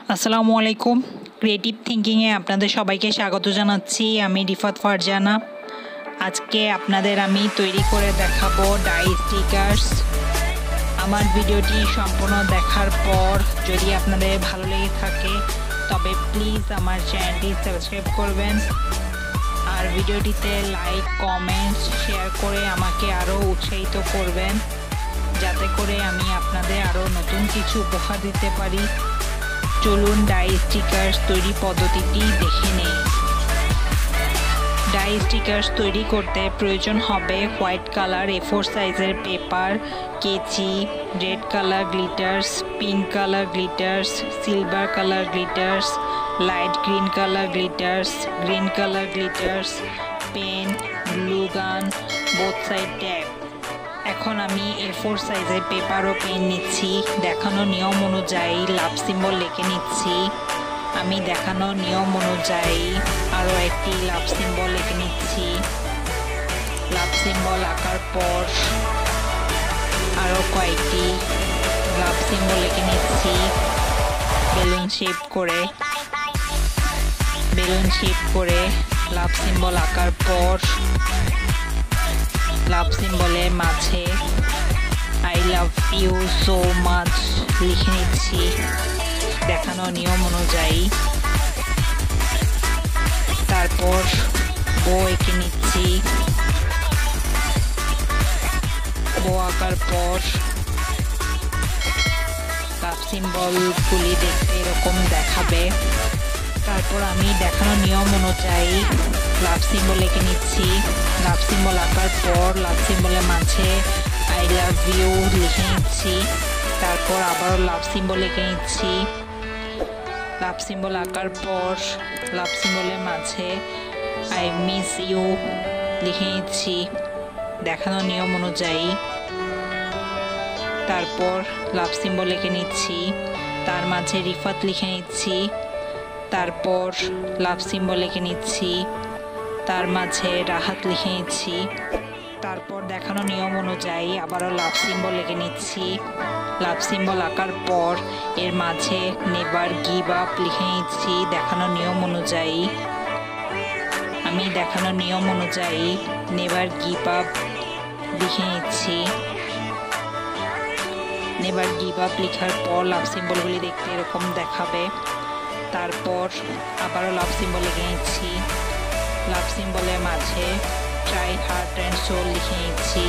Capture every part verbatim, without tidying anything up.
আসসালামু আলাইকুম। ক্রিয়েটিভ থিঙ্কিংয়ে আপনাদের সবাইকে স্বাগত জানাচ্ছি। আমি রিফাত ফারজানা। আজকে আপনাদের আমি তৈরি করে দেখাবো ডাই স্টিকার্স। আমার ভিডিওটি সম্পূর্ণ দেখার পর যদি আপনাদের ভালো লেগে থাকে তবে প্লিজ আমার চ্যানেলটি সাবস্ক্রাইব করবেন আর ভিডিওটিতে লাইক কমেন্ট শেয়ার করে আমাকে আরও উৎসাহিত করবেন যাতে করে আমি আপনাদের আরও নতুন কিছু উপহার দিতে পারি। চলুন ডাই স্টিকার্স তৈরি পদ্ধতিটি দেখে নেই। ডাই স্টিকার্স তৈরি করতে প্রয়োজন হবে হোয়াইট কালার এ ফোর সাইজের পেপার, কেচি, red colour glitters, pink colour glitters, silver colour glitters, light green colour glitters, green colour glitters, pen, glue gun, both side tape. এখন আমি এ ফোর সাইজের paper ও পেন নিচ্ছি। দেখানো নিয়ম অনুযায়ী লাভ সিম্বল লিখে নিচ্ছি। আমি দেখানো নিয়ম অনুযায়ী আরও একটি লাভ সিম্বল লিখে নিচ্ছি। লাভ সিম্বল আঁকার পর আরও কয়েকটি লাভ সিম্বল লিখে নিচ্ছি। বেলুন শেপ করে বেলুন শেপ করে লাভ সিম্বল আঁকার পর লাভ সিম্বলের মাঝে I love you so much লিখে নিচ্ছি দেখানো নিয়ম অনুযায়ী। তারপর বো এঁকে নিচ্ছি। বো আঁকার পর লাভ সিম্বলগুলি দেখতে এরকম দেখাবে। তারপর আমি দেখানো নিয়ম অনুযায়ী লাভ সিম্বল এঁকে নিচ্ছি। লাভ সিম্বল আঁকার পর লাভ সিম্বলের মাঝে আই লাভ ইউ লিখে নিচ্ছি। তারপর আবারও লাভ সিম্বল এঁকে নিচ্ছি। লাভ সিম্বল আঁকার পর লাভ সিম্বলের মাঝে আই মিস ইউ লিখে নিচ্ছি দেখানো নিয়ম অনুযায়ী। তারপর লাভ সিম্বল এঁকে নিচ্ছি, তার মাঝে রিফাত লিখে নিচ্ছি। তারপর লাভ সিম্বল এঁকে নিচ্ছি, তার মাঝে রাহাত লিখে নিচ্ছি। তারপর দেখানো নিয়ম অনুযায়ী আবারও লাভ সিম্বল এঁকে নিচ্ছি। লাভ সিম্বল আঁকার পর এর মাঝে নেভার গিভ আপ লিখে নিচ্ছি দেখানো নিয়ম অনুযায়ী। আমি দেখানো নিয়ম অনুযায়ী নেভার গিভ আপ লিখে নিচ্ছি। নেভার গিভ আপ লেখার পর লাভ সিম্বলগুলি দেখতে এরকম দেখাবে। তারপর আবারও লাভ সিম্বল লিখে নিচ্ছি। লাভ সিম্বলের মাঝে ট্রাই হার্ট অ্যান্ড সোল লিখে নিচ্ছি।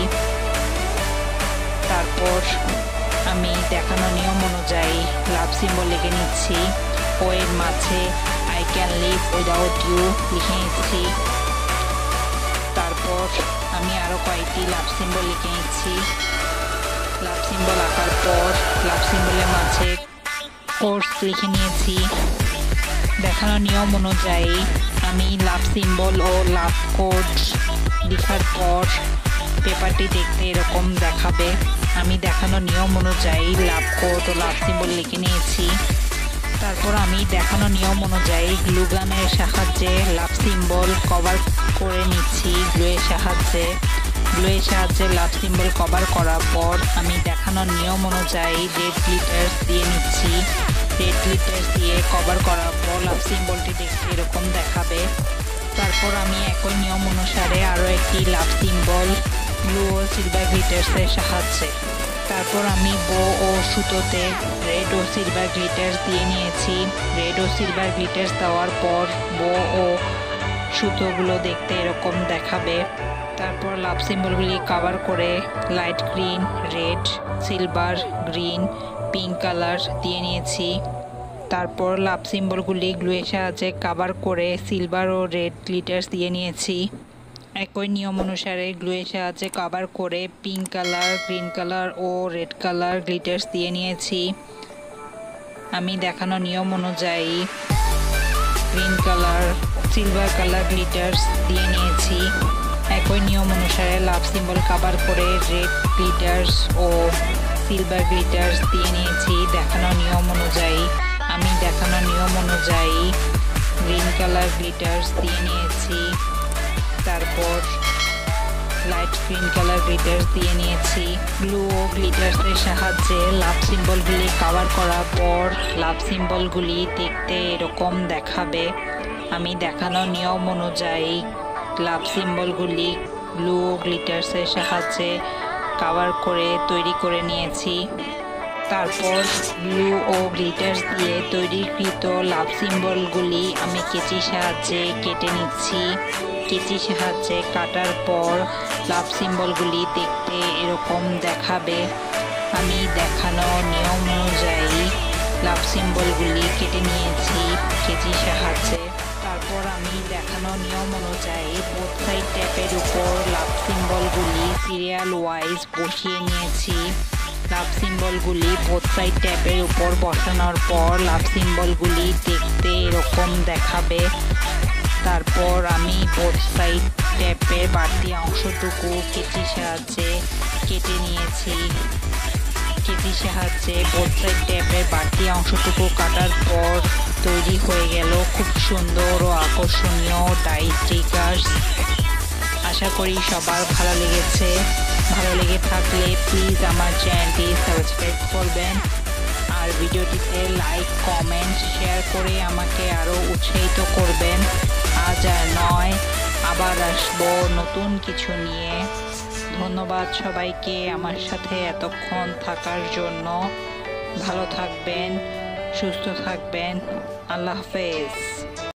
তারপর আমি দেখানো নিয়ম অনুযায়ী লাভ সিম্বল লিখে নিচ্ছি ও এর মাঝে I can live without you লিখে নিচ্ছি। তারপর আমি আরও কয়েকটি লাভ সিম্বল লিখে নিচ্ছি। লাভ সিম্বল আঁকার পর লাভ সিম্বলের মাঝে কোর্স লিখে নিয়েছি দেখানো নিয়ম অনুযায়ী। আমি লাভ সিম্বল ও লাভ কোড লেখার পর পেপারটি দেখতে এরকম দেখাবে। আমি দেখানো নিয়ম অনুযায়ী লাভ কোড ও লাভ সিম্বল লিখে নিয়েছি। তারপর আমি দেখানো নিয়ম অনুযায়ী গ্লু গানের সাহায্যে লাভ সিম্বল কভার করে নিচ্ছি গ্লুয়ের সাহায্যে। গ্লুয়ের সাহায্যে লাভ সিম্বল কভার করার পর আমি দেখানো নিয়ম অনুযায়ী রেড গ্লিটার্স দিয়ে নিচ্ছি। রেড গ্লিটার্স দিয়ে কভার করার পর লাভ সিম্বলটি দেখতে এরকম দেখাবে। তারপর আমি একই নিয়ম অনুসারে আরও একটি লাভ সিম্বল ব্লু ও সিলভার গ্লিটার্সের সাহায্যে। তারপর আমি বো ও সুতোতে রেড ও সিলভার গ্লিটার্স দিয়ে নিয়েছি। রেড ও সিলভার গ্লিটার্স দেওয়ার পর বো ও সুতোগুলো দেখতে এরকম দেখাবে। তারপর লাভ সিম্বলগুলি কভার করে light green, red, silver, green, pink colour দিয়ে নিয়েছি। তারপর লাভ সিম্বলগুলি গ্লুয়ের সাহায্যে কভার করে সিলভার ও রেড গ্লিটার্স দিয়ে নিয়েছি। একই নিয়ম অনুসারে গ্লুয়ের সাহায্যে কভার করে পিঙ্ক কালার, গ্রিন কালার ও রেড কালার গ্লিটার্স দিয়ে নিয়েছি। আমি দেখানো নিয়ম অনুযায়ী green colour, silver colour glitters দিয়ে নিয়েছি। একই নিয়ম অনুসারে লাভ সিম্বল কভার করে রেড গ্লিটার্স ও সিলভার গ্লিটার্স দিয়ে নিয়েছি দেখানো নিয়ম অনুযায়ী। আমি দেখানো নিয়ম অনুযায়ী গ্রিন কালার গ্লিটার্স দিয়ে নিয়েছি। তারপর লাইট গ্রিন কালার গ্লিটার্স দিয়ে নিয়েছি। গ্লু ও গ্লিটার্সের সাহায্যে লাভ সিম্বলগুলি কভার করার পর লাভ সিম্বলগুলি দেখতে এরকম দেখাবে। আমি দেখানো নিয়ম অনুযায়ী লাভ সিম্বলগুলি গ্লু ও গ্লিটার্সের সাহায্যে কভার করে তৈরি করে নিয়েছি। তারপর গ্লু ও গ্লিটার্স দিয়ে তৈরিকৃত লাভ সিম্বলগুলি আমি কেচির সাহায্যে কেটে নিচ্ছি। কেচির সাহায্যে কাটার পর লাভ সিম্বলগুলি দেখতে এরকম দেখাবে। আমি দেখানো নিয়ম অনুযায়ী লাভ সিম্বলগুলি কেটে নিয়েছি কেচির সাহায্যে। তারপর আমি দেখানো নিয়ম অনুযায়ী বোথ সাইড ট্যাপের উপর লাভ সিম্বলগুলি সিরিয়াল ওয়াইজ বসিয়ে নিয়েছি। লাভ সিম্বলগুলি বোথ সাইড ট্যাপের উপর বসানোর পর লাভ সিম্বলগুলি দেখতে এরকম দেখাবে। তারপর আমি বোথ সাইড ট্যাপের বাড়তি অংশটুকু কেচির সাহায্যে কেটে নিয়েছি। কেচির সাহায্যে বোথ সাইড ট্যাপের বাড়তি অংশটুকু কাটার পর তৈরি হয়ে গেল খুব সুন্দর ও আকর্ষণীয় ডাই স্টিকার্স। আশা করি সবার ভালো লেগেছে। ভালো লেগে থাকলে প্লিজ আমার চ্যানেলটি সাবস্ক্রাইব করবেন আর ভিডিওটিতে লাইক কমেন্ট শেয়ার করে আমাকে আরও উৎসাহিত করবেন। আজ আর নয়, আবার আসবো নতুন কিছু নিয়ে। ধন্যবাদ সবাইকে আমার সাথে এতক্ষণ থাকার জন্য। ভালো থাকবেন, সুস্থ থাকবেন। আল্লাহ হাফেজ।